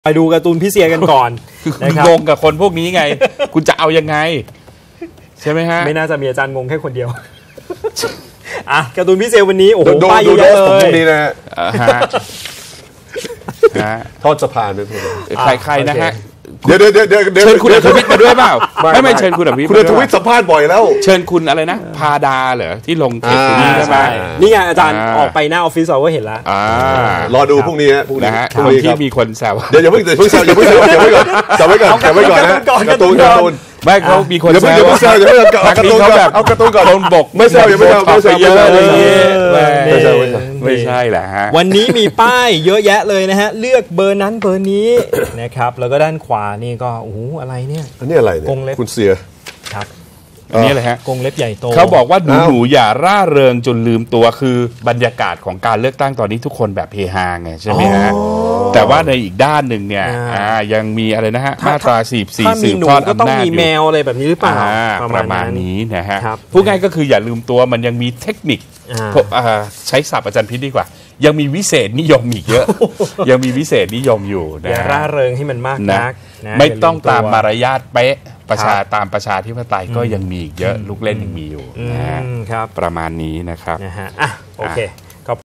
ไปดูการ์ตูนพี่เซียกันก่อนนะครับงงกับคนพวกนี้ไง คุณจะเอายังไงใช่ไหมฮะไม่น่าจะมีอาจารย์งงแค่คนเดียวอ่ะการ์ตูนพี่เซียวันนี้โอ้โหป้ายเยอะเลยพวกนี้นะฮะทอดสะพานไปพวกนี้ใครนะฮะเดี๋ยวเชิญคุณอภิวิทย์มาด้วยเปล่าไม่เชิญคุณอภิวิทย์คุณอภิวิทย์สัมภาษณ์บ่อยแล้วเชิญคุณอะไรนะพาดาเหรอที่ลงเทปนี้ใช่ไหมนี่ไงอาจารย์ออกไปหน้าออฟฟิศเราก็เห็นแล้วรอดูพรุ่งนี้นะฮะที่มีคนแซวเดี๋ยวอย่าเพิ่งแซวอย่าเพิ่งแซวไว้ก่อนนะการ์ตูนไม่เขามีคนแซวอย่าเพิ่งแซวเอาการ์ตูนเขาแบบเอาการ์ตูนก่อนโดนบกไม่แซวอย่าไม่แซวเยอะอะไรอย่างเงี้ยไม่ใช่แหละฮะวันนี้มีป้ายเยอะแยะเลยนะฮะเลือกเบอร์นั้นเบอร์นี้นะครับแล้วก็ด้านขวานี่ก็โอ้โหอะไรเนี่ยอันนี้อะไรเนี่ยคุณเสียครับอันนี้เลยฮะกรงเล็บใหญ่โตเขาบอกว่าหนูอย่าร่าเริงจนลืมตัวคือบรรยากาศของการเลือกตั้งตอนนี้ทุกคนแบบเฮฮาไงใช่ไหมฮะแต่ว่าในอีกด้านหนึ่งเนี่ยยังมีอะไรนะฮะมาตรา44สืบทอดอำนาจก็ต้องมีแมวอะไรแบบนี้หรือเปล่าประมาณนี้นะฮะพูดง่ายก็คืออย่าลืมตัวมันยังมีเทคนิคใช้ศัพท์อาจารย์พิษดีกว่ายังมีวิเศษนิยมอีกเยอะยังมีวิเศษนิยมอยู่นะอย่าร่าเริงให้มันมากนักไม่ต้องตามมารยาทเป๊ะตามประชาธิปไตยก็ยังมีอีกเยอะลูกเล่นยังมีอยู่นะครับประมาณนี้นะครับโอเค